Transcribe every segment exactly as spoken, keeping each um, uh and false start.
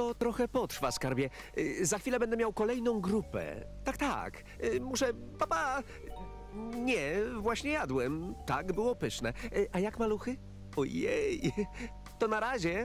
To trochę potrwa, skarbie. Y, Za chwilę będę miał kolejną grupę. Tak, tak. Y, Muszę... Papa! Nie, właśnie jadłem. Tak, było pyszne. Y, A jak maluchy? Ojej, to na razie.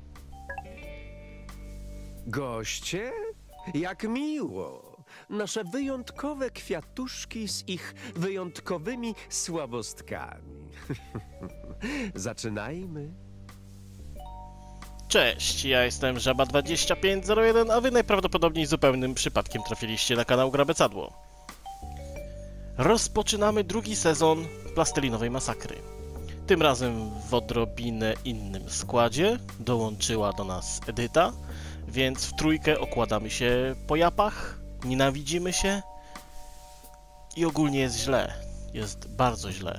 Goście? Jak miło. Nasze wyjątkowe kwiatuszki z ich wyjątkowymi słabostkami. Zaczynajmy. Cześć, ja jestem Żaba dwadzieścia pięć zero jeden, a wy najprawdopodobniej zupełnym przypadkiem trafiliście na kanał Grabecadło. Rozpoczynamy drugi sezon Plastelinowej Masakry. Tym razem w odrobinę innym składzie dołączyła do nas Edyta, więc w trójkę okładamy się po japach, nienawidzimy się i ogólnie jest źle, jest bardzo źle.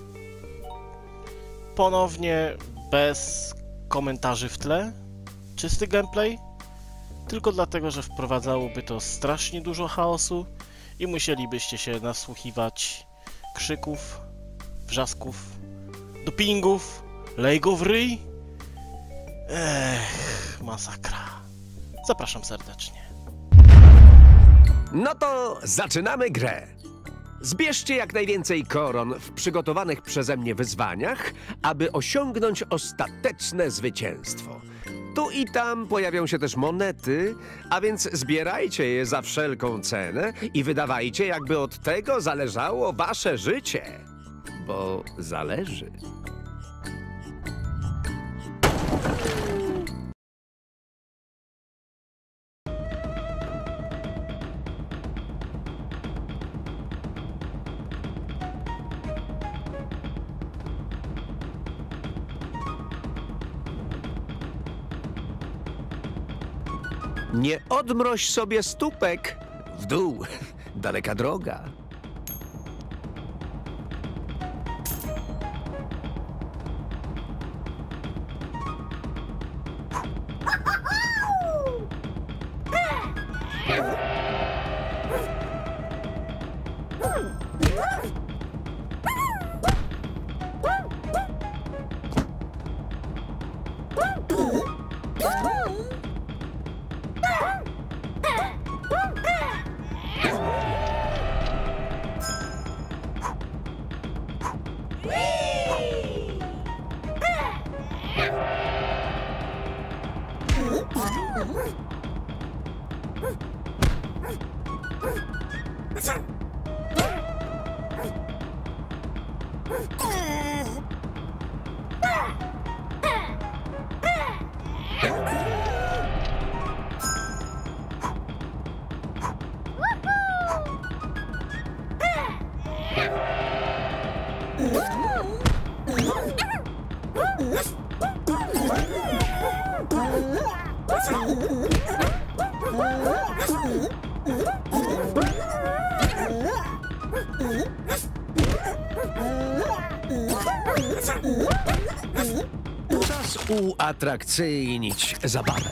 Ponownie bez komentarzy w tle, czysty gameplay, tylko dlatego, że wprowadzałoby to strasznie dużo chaosu i musielibyście się nasłuchiwać krzyków, wrzasków, dopingów, lejgo w ryj. Ech, masakra. Zapraszam serdecznie. No to zaczynamy grę. Zbierzcie jak najwięcej koron w przygotowanych przeze mnie wyzwaniach, aby osiągnąć ostateczne zwycięstwo. Tu i tam pojawią się też monety, a więc zbierajcie je za wszelką cenę i wydawajcie, jakby od tego zależało wasze życie. Bo zależy. Nie odmroź sobie stópek. W dół. Daleka droga. Czas uatrakcyjnić zabawę.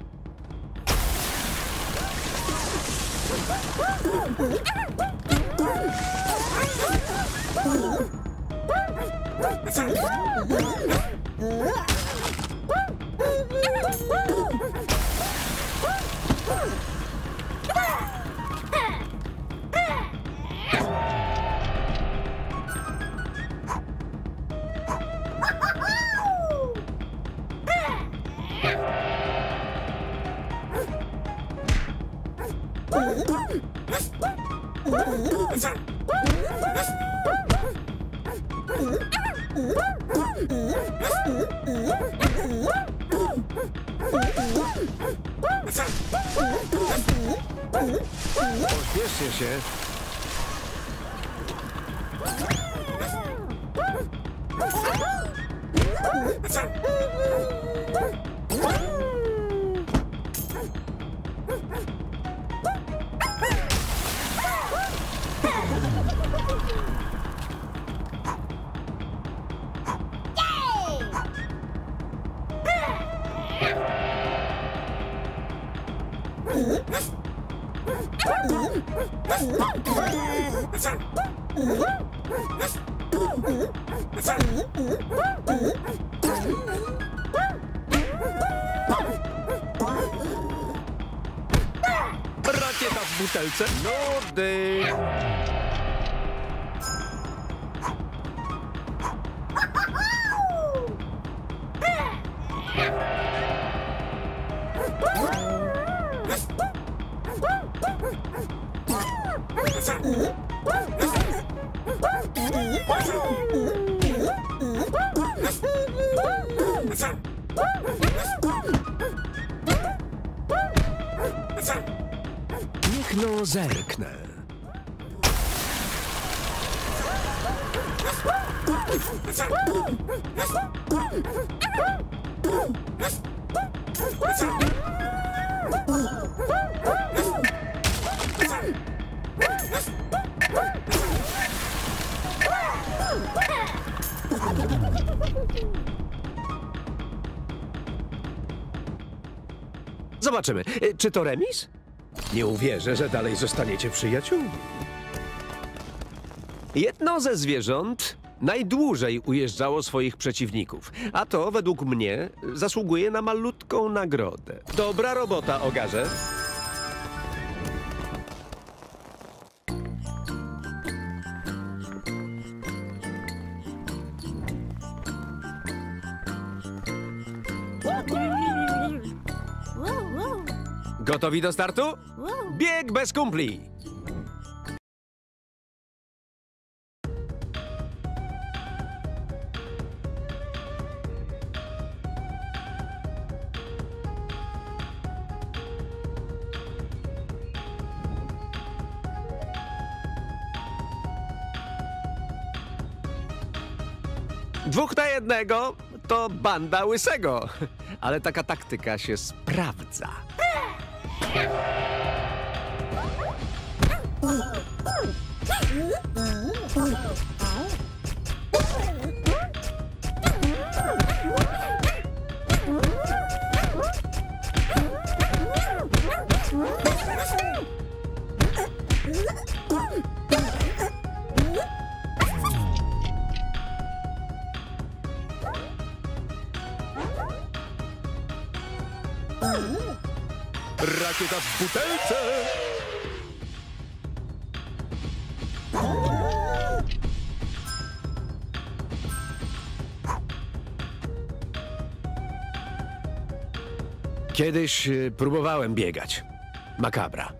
Pośpieszcie się. w butelce? Nudy! Niech no zerknę. Zobaczymy. E, Czy to remis? Nie uwierzę, że dalej zostaniecie przyjaciółmi. Jedno ze zwierząt najdłużej ujeżdżało swoich przeciwników, a to według mnie zasługuje na malutką nagrodę. Dobra robota, Ogarze. Gotowi do startu? Bieg bez kumpli! Dwóch na jednego to banda łysego, ale taka taktyka się sprawdza. Rakieta w butelce! Kiedyś y, próbowałem biegać. Makabra.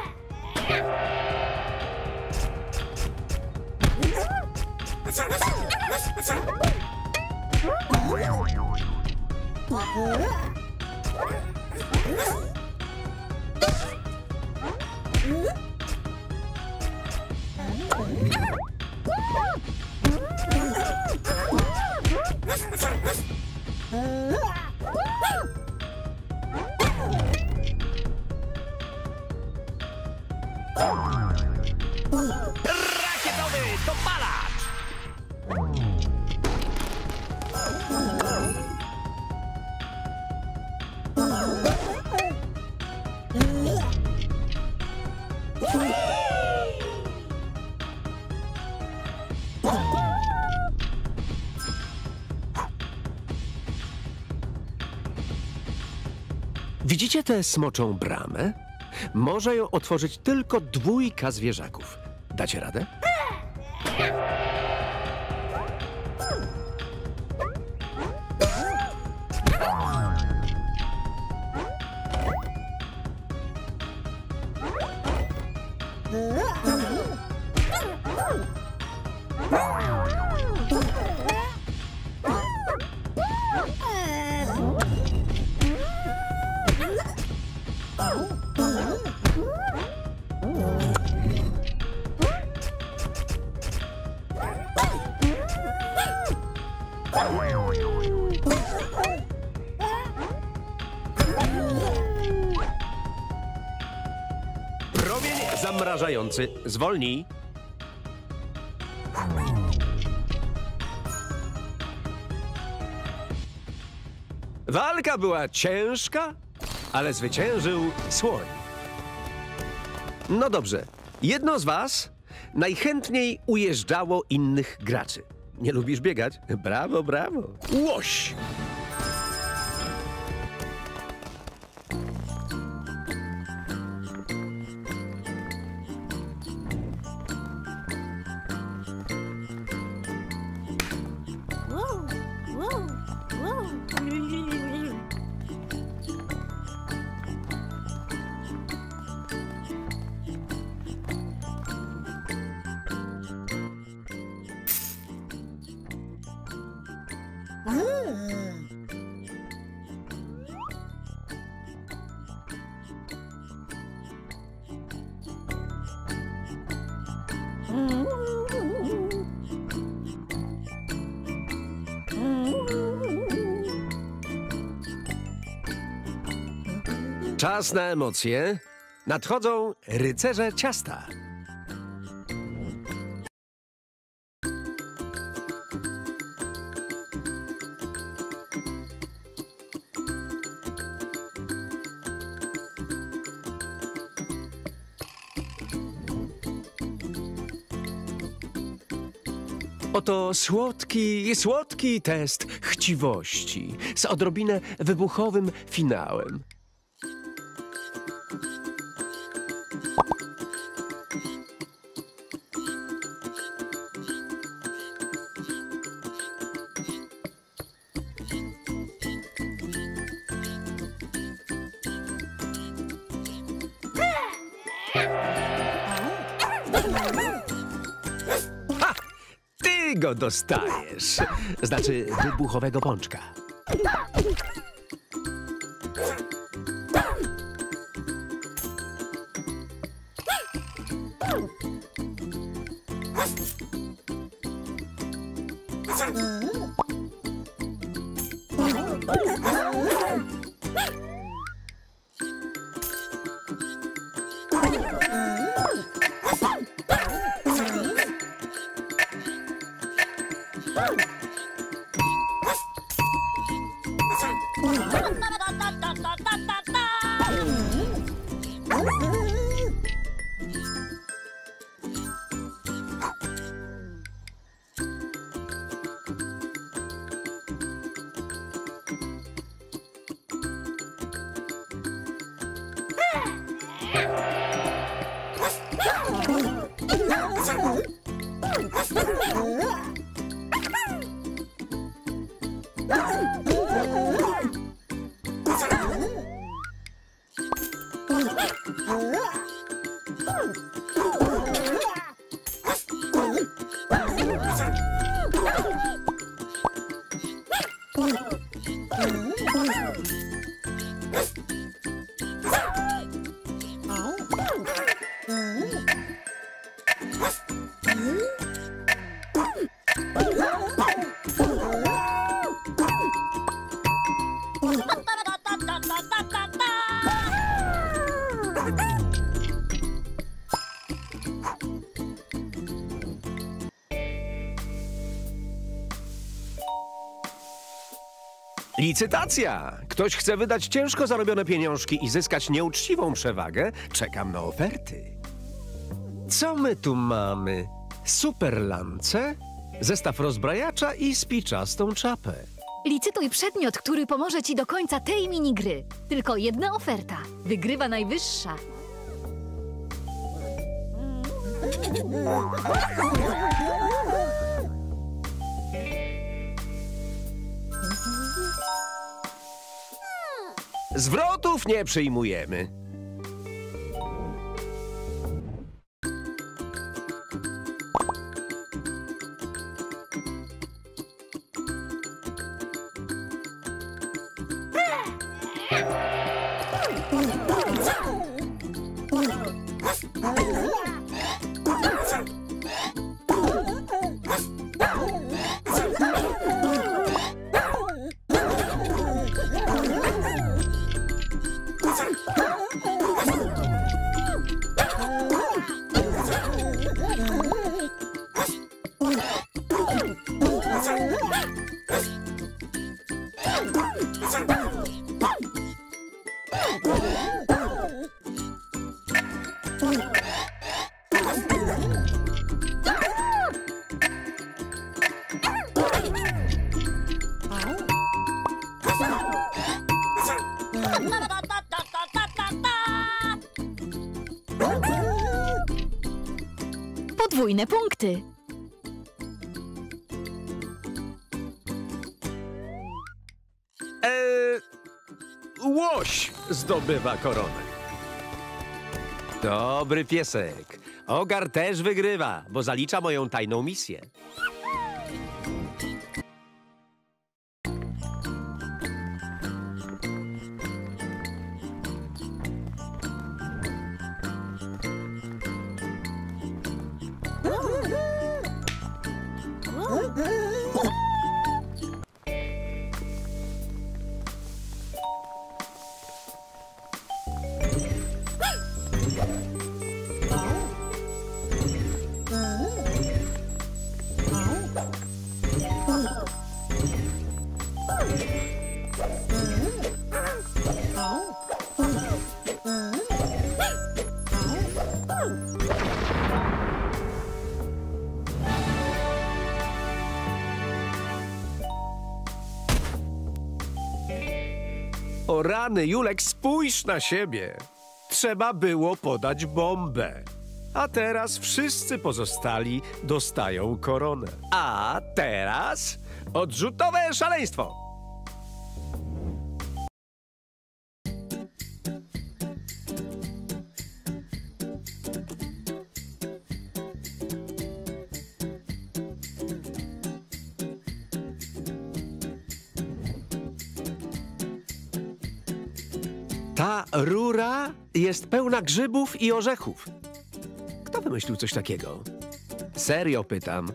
Rakietowy dopalacz! Widzicie tę smoczą bramę? Może ją otworzyć tylko dwójka zwierzaków. Dacie radę? Promień zamrażający. Zwolnij. Walka była ciężka, ale zwyciężył słoń. No dobrze. Jedno z was najchętniej ujeżdżało innych graczy. Nie lubisz biegać? Brawo, brawo. Łoś! Czas na emocje. Nadchodzą rycerze ciasta. Oto słodki, słodki test chciwości z odrobinę wybuchowym finałem. Ha! Ty go dostajesz. Znaczy wybuchowego pączka. Licytacja! Ktoś chce wydać ciężko zarobione pieniążki i zyskać nieuczciwą przewagę? Czekam na oferty. Co my tu mamy? Super lance, zestaw rozbrajacza i spiczastą czapę. Licytuj przedmiot, który pomoże ci do końca tej minigry. Tylko jedna oferta. Wygrywa najwyższa. Zwrotów nie przyjmujemy. Podwójne punkty. Eee, łoś zdobywa koronę. Dobry piesek. Ogar też wygrywa, bo zalicza moją tajną misję. O rany, Julek, spójrz na siebie. Trzeba było podać bombę. A teraz wszyscy pozostali dostają koronę. A teraz odrzutowe szaleństwo. Ta rura jest pełna grzybów i orzechów. Kto wymyślił coś takiego? Serio pytam.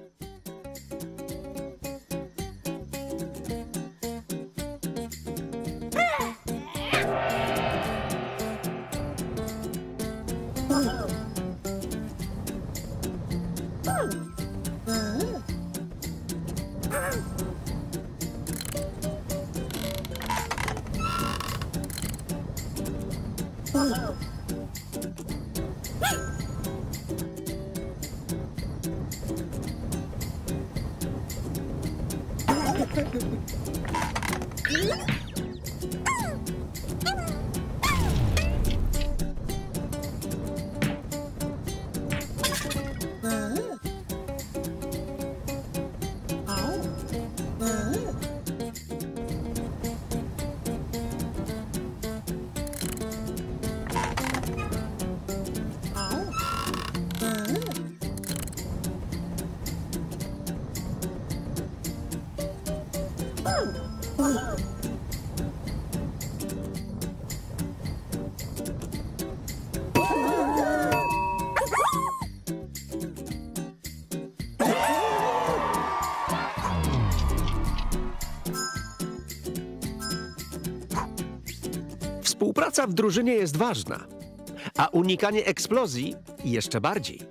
Współpraca w drużynie jest ważna, a unikanie eksplozji jeszcze bardziej.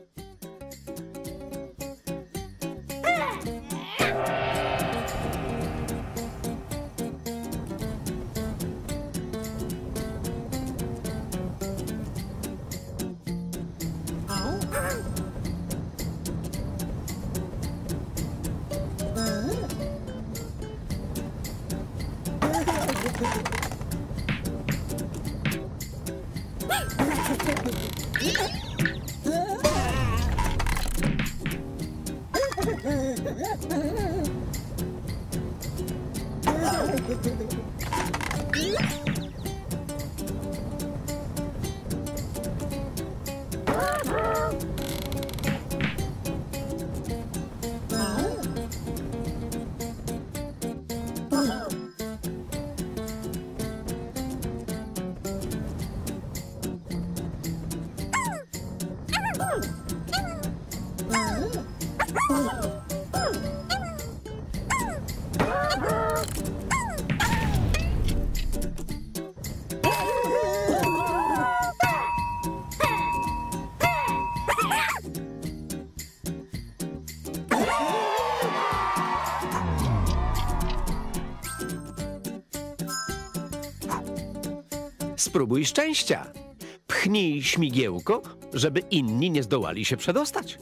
Spróbuj szczęścia. Pchnij śmigiełko, żeby inni nie zdołali się przedostać.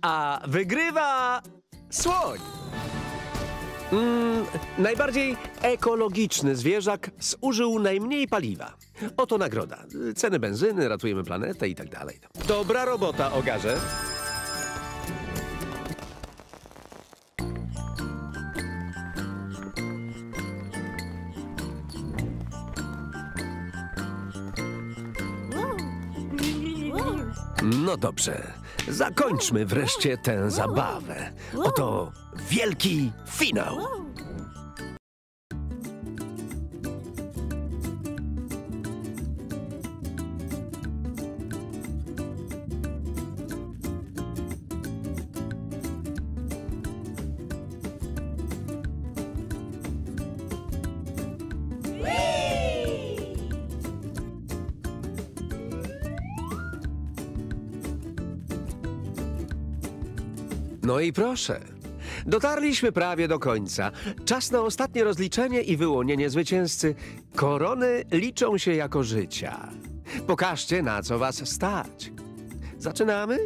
A wygrywa słoń. Mm, najbardziej ekologiczny zwierzak zużył najmniej paliwa. Oto nagroda. Ceny benzyny, ratujemy planetę i tak dalej. Dobra robota, Ogarze. No dobrze, zakończmy wreszcie tę zabawę. Oto wielki finał. No i proszę, dotarliśmy prawie do końca. Czas na ostatnie rozliczenie i wyłonienie zwycięzcy. Korony liczą się jako życia. Pokażcie, na co was stać. Zaczynamy?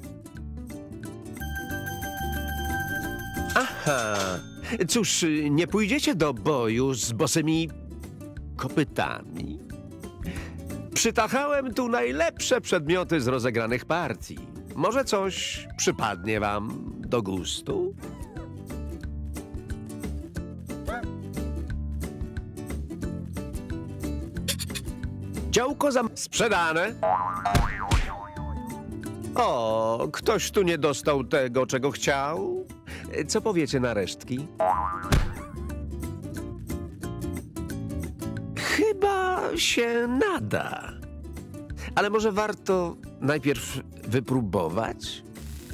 Aha, cóż, nie pójdziecie do boju z bosymi kopytami? Przytachałem tu najlepsze przedmioty z rozegranych partii. Może coś przypadnie wam do gustu? Działko zam... sprzedane. O, ktoś tu nie dostał tego, czego chciał? Co powiecie na resztki? Chyba się nada. Ale może warto najpierw wypróbować?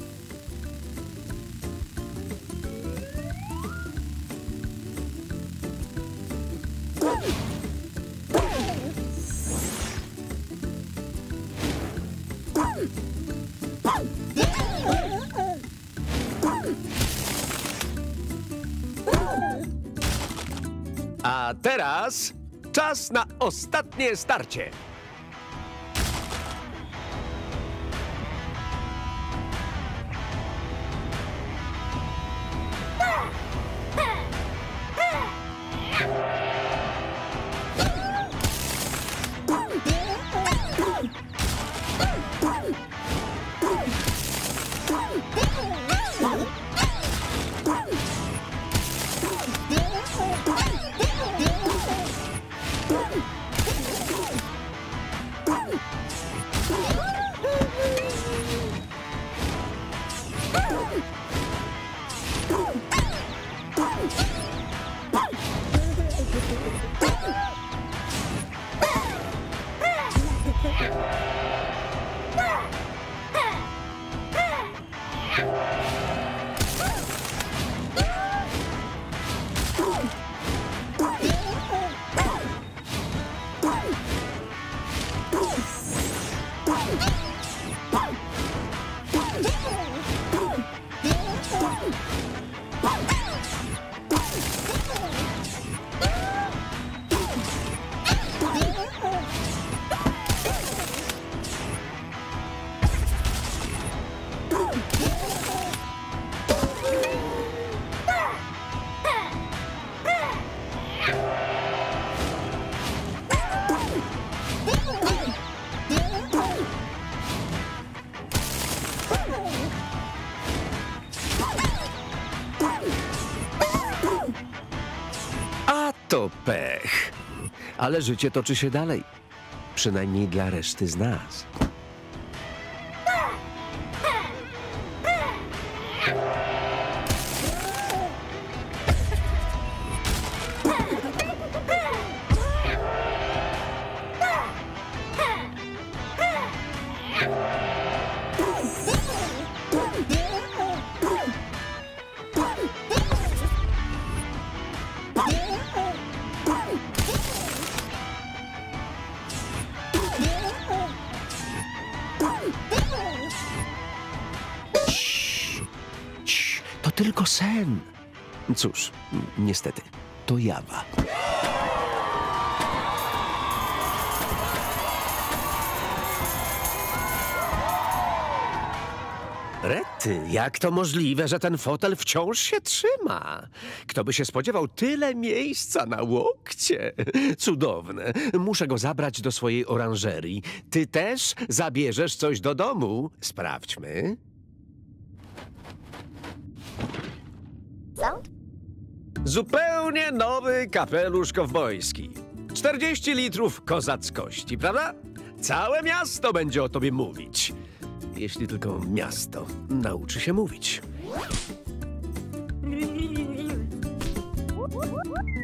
A teraz czas na ostatnie starcie. To pech. Ale życie toczy się dalej. Przynajmniej dla reszty z nas. To tylko sen. Cóż, niestety, to jawa. Rety, jak to możliwe, że ten fotel wciąż się trzyma? Kto by się spodziewał tyle miejsca na łokcie? Cudowne. Muszę go zabrać do swojej oranżerii. Ty też zabierzesz coś do domu? Sprawdźmy. Zupełnie nowy kapelusz kowbojski. czterdzieści litrów kozackości, prawda? Całe miasto będzie o tobie mówić. Jeśli tylko miasto nauczy się mówić.